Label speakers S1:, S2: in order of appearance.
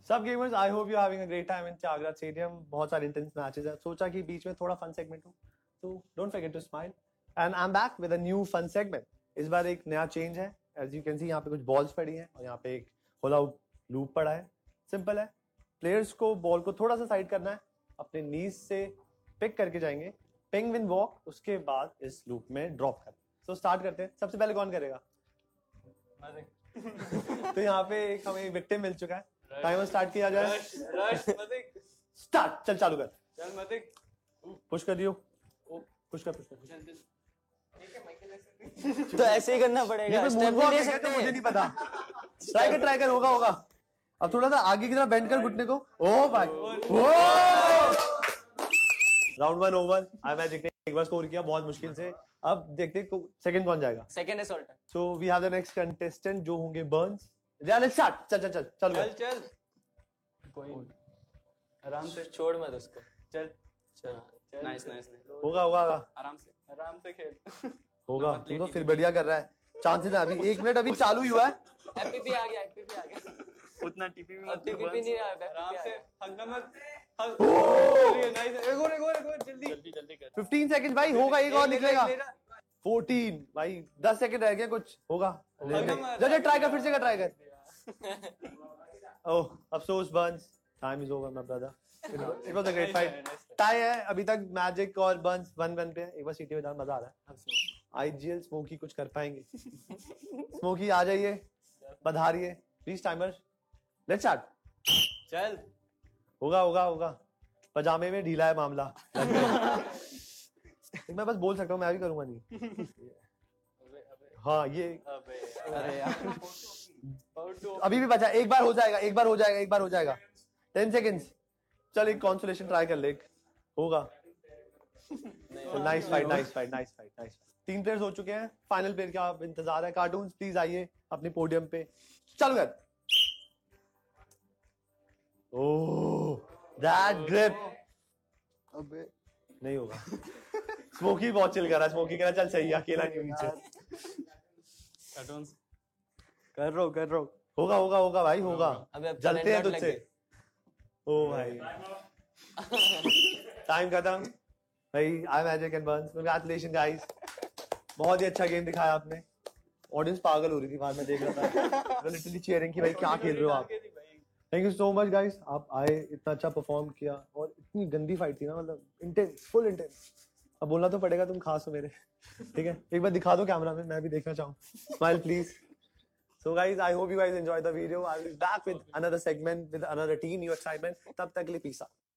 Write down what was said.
S1: सब gamers, I hope you are having a great time in Thyagaraj stadium. बहुत सारे intense matches हैं, सोचा कि बीच में थोड़ा फन सेगमेंट हो, तो don't forget to smile. And I am back with a new fun segment. इस बार एक नया चेंज है। एज यू कैन सी यहाँ पे कुछ बॉल्स पड़ी हैं और यहाँ पे एक होला लूप पड़ा है। सिंपल है, प्लेयर्स को बॉल को थोड़ा सा साइड करना है, अपने नीज से पिक करके जाएंगे, पेंगुइन वॉक, उसके बाद इस लूप में ड्रॉप कर। सो स्टार्ट करते हैं। सबसे पहले कौन करेगा? तो यहाँ पे एक हमें विक्टिम मिल चुका है। टाइमर स्टार्ट किया जाए। स्टार्ट। चल चालू कर।
S2: चल मतिक,
S1: पुश कर दियो। पुश कर।
S3: तो ऐसे ही करना पड़ेगा।
S1: स्टेप नहीं ले सकते, मुझे नहीं पता। ट्राई कर, होगा। अब थोड़ा सा आगे की तरफ बेंड कर घुटने को। ओ भाई, राउंड 1 ओवर। आई मैजिक ने एक बार स्कोर किया बहुत मुश्किल से। अब देखते हैं सेकंड कौन जाएगा।
S3: Second assault.
S1: So we have the next contestant जो होंगे बर्न्स। Let's start. चल
S2: कोई आराम से
S3: छोड़ मत उसको।
S2: चल।
S3: नाइस।
S1: होगा
S2: आराम से खेल।
S1: होगा। तू तो फिर बढ़िया कर रहा है। चांसेस है अभी 1 मिनट अभी चालू ही हुआ है।
S3: एफपीपी आ गया।
S2: उतना टीपी में
S3: टीपी नहीं आया।
S2: आराम से हंगा मत। नाइस। एक और जल्दी कर।
S1: 15 सेकंड भाई, होगा एक और निकलेगा। 14 भाई, 10 सेकंड रह गए, कुछ होगा। ट्राई कर, फिर से ट्राई कर। ओह अफसोस Burns, time is over my brother. It was a great fight. Tie है अभी तक, मैजिक और बर्न्स 1-1 पे। एक बार सीटी बजा, मजा आ रहा है। आईजीएल स्मोकी कुछ कर पाएंगे। स्मोकी आ जाइए, पधारिए प्लीज। Timer let's start.
S2: चल।
S1: होगा। पजामे में ढीला है मामला। मैं बस बोल सकता हूँ, मैं भी करूंगा नहीं। हाँ ये
S3: अरे यार,
S1: अभी भी बचा। एक बार हो जाएगा। 10 सेकंड्स। चल एक कॉन्सोलेशन ट्राई कर ले। होगा। Nice fight. 3 प्लेयर्स हो चुके हैं। फाइनल प्लेयर का इंतजार है। कार्टून्स प्लीज आइए अपने पोडियम पे। चल कर। Oh that grip. अबे नहीं होगा। स्मोकी बहुत चिल कर रहा है। स्मोकी कह रहा चल सही है, अकेला नहीं पीछे।
S2: कार्टून्स
S1: कर रो। होगा भाई, होगा। जलते हैं तुझसे। ओ भाई टाइम खत्म भाई। I magic and Burns, congratulation guys. बहुत ही अच्छा गेम दिखाया आपने। ऑडियंस पागल हो रही थी बाहर, मैं देख रहा था। लिटरली चीयरिंग की भाई, क्या खेल रहे हो आप। Thank you so much guys, आप आए, इतना अच्छा परफॉर्म किया और इतनी गंदी फाइट थी ना, मतलब इंटेंस, फुल इंटेंस। अब बोलना तो पड़ेगा, तुम खास हो मेरे। ठीक है, एक बार दिखा दो कैमरा में, मैं भी देखना चाहूँ। Smile please. So guys, I hope you guys enjoyed the video. I'll be back with another segment with another team, new excitement. तब तक के लिए peace out.